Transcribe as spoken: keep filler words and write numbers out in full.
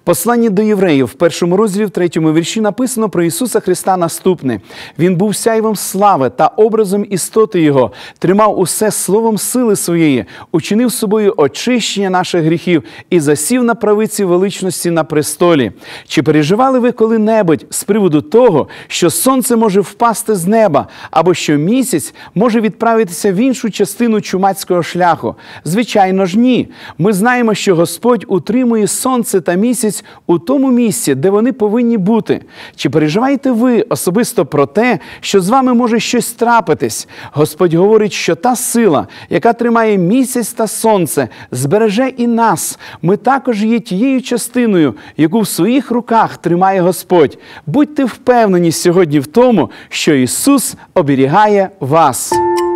Посланні до євреїв в першому розділі, в третьому вірші написано про Ісуса Христа наступне. Він був сяйвом слави та образом істоти Його, тримав усе словом сили своєї, учинив собою очищення наших гріхів і засів на правиці величності на престолі. Чи переживали ви коли-небудь з приводу того, що сонце може впасти з неба, або що місяць може відправитися в іншу частину чумацького шляху? Звичайно ж ні. Ми знаємо, що Господь утримує сонце та місяць у тому місці, де вони повинні бути. Чи переживаєте ви особисто про те, що з вами може щось трапитись? Господь говорить, що та сила, яка тримає місяць та сонце, збереже і нас. Ми також є тією частиною, яку в своїх руках тримає Господь. Будьте впевнені сьогодні в тому, що Ісус оберігає вас.